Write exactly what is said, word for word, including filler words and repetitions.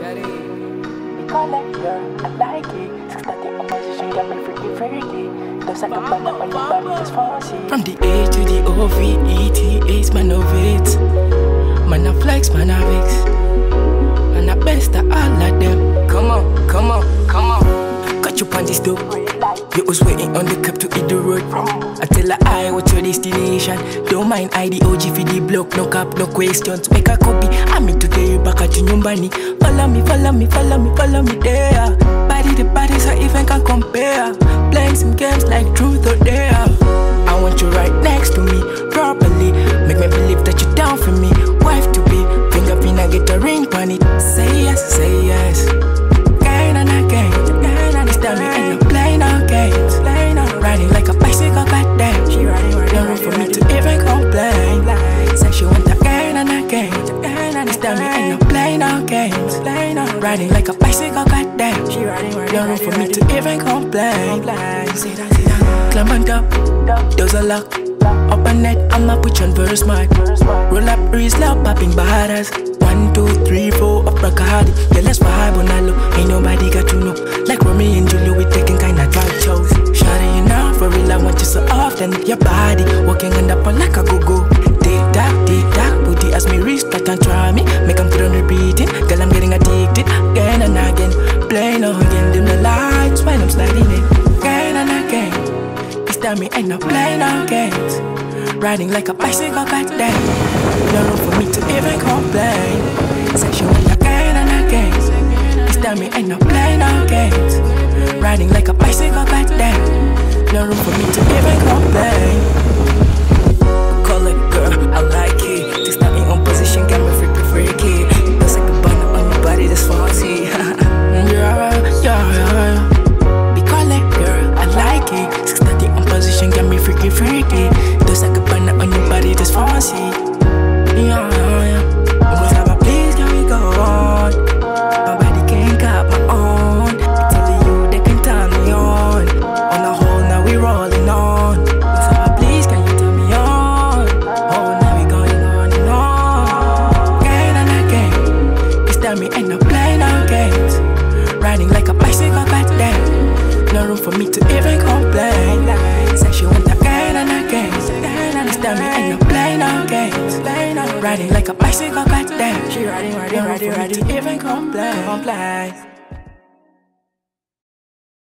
Collect girl, I like it. Slatine on position, got me freaky freaky. Those I can find out on your body, just fancy. From the A to the O V E T H, man of it. Man a flex, man a vex. Man a best of all of them. Come on, come on, come on. Got you on this dope. You was waiting on the cup to hit the road. I tell her I what's your destination. Don't mind I the O G for the block. No cap, no questions. Make a copy. I'm in today back at your bani. Follow me, follow me, follow me, follow me there. Body the body so even can compare. Playing some games like truth or dare. I want you right next to me properly. Make me believe that you're down for me. Wife to be. Finger finna get a ring on it. Say yes, say yes. Again and again. This time you ain't no playing no games. Riding like a bicycle, goddamn. She riding right no room for me to even complain. Say she want again and again. This time you ain't no playing no games. Riding like a bicycle, goddamn. She riding right no room for me to even complain. Climb on top, doors are locked. Up and net, I'ma put you on verse mic. Roll up, breeze, loud, popping bars. One, two, three, four, up Bacardi. Yeah, let's vibe on that look. Ain't nobody got to know. Like Romeo and Julia, we taking kind of vibe shows. Shawty, you know, for real, I want you so often. Your body, walking on the pole like a go-go. Tick-tock, tick-tock, booty as me restart and try me. Make them put on repeating. Girl, I'm getting addicted. Again and again. Playing again, dim the lights when I'm sliding in. Again and again. This time me ain't no playing no games. Riding like a bicycle, goddamn. No room for me to even complain. Say she want again and again. This time me ain't no playing no games. Riding like a bicycle, goddamn. No room for me to even complain. Call it girl, I like it. This time me on position, got me freaky freaky. That's like a bundle on your body, that's fancy. Yeah, yeah, yeah. Be call it girl, I like it. Slatine on position, got me freaky freaky. Just like a bundle on your body, that's fancy. Yeah, yeah, yeah. Almost have a please, can we go on? Nobody can cut my own. I tell you, they can turn me on. On the whole, now we rolling on. Almost have a please, can you turn me on? Oh, now we going on and on. Again and again. This time me ain't no playing no games. Riding like a bicycle, goddamn. No room for me to even complain. Say she want again and again. This time me ain't no playing no games. Riding like a bicycle, goddamn. She riding, riding, riding, riding, even complain.